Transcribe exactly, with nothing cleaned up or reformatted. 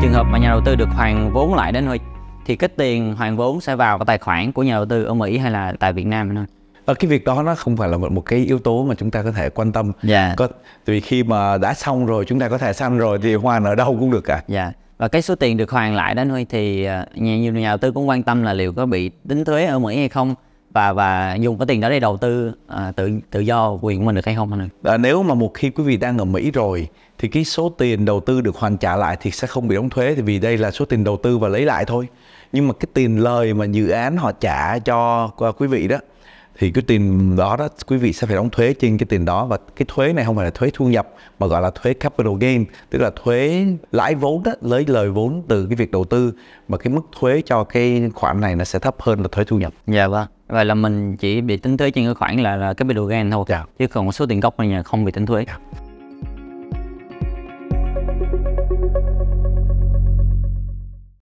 trường hợp mà nhà đầu tư được hoàn vốn lại đến Huy thì cái tiền hoàn vốn sẽ vào cái tài khoản của nhà đầu tư ở Mỹ hay là tại Việt Nam thôi? Ở cái việc đó nó không phải là một, một cái yếu tố mà chúng ta có thể quan tâm. Dạ. Có, vì khi mà đã xong rồi, chúng ta có thẻ xanh rồi thì hoàn ở đâu cũng được cả. Dạ. Và cái số tiền được hoàn lại đến Huy thì nhiều, nhiều nhà đầu tư cũng quan tâm là liệu có bị tính thuế ở Mỹ hay không, và và dùng cái tiền đó để đầu tư à, tự tự do quyền của mình được hay không anh? À, nếu mà một khi quý vị đang ở Mỹ rồi thì cái số tiền đầu tư được hoàn trả lại thì sẽ không bị đóng thuế, thì vì đây là số tiền đầu tư và lấy lại thôi. Nhưng mà cái tiền lời mà dự án họ trả cho quý vị đó thì cái tiền đó đó quý vị sẽ phải đóng thuế trên cái tiền đó, và cái thuế này không phải là thuế thu nhập mà gọi là thuế capital gain, tức là thuế lãi vốn đó, lấy lời vốn từ cái việc đầu tư, mà cái mức thuế cho cái khoản này nó sẽ thấp hơn là thuế thu nhập. Dạ vâng. Vậy là mình chỉ bị tính thuế trên cái khoản là, là capital gain thôi. Dạ. Chứ còn số tiền gốc này không bị tính thuế. Dạ.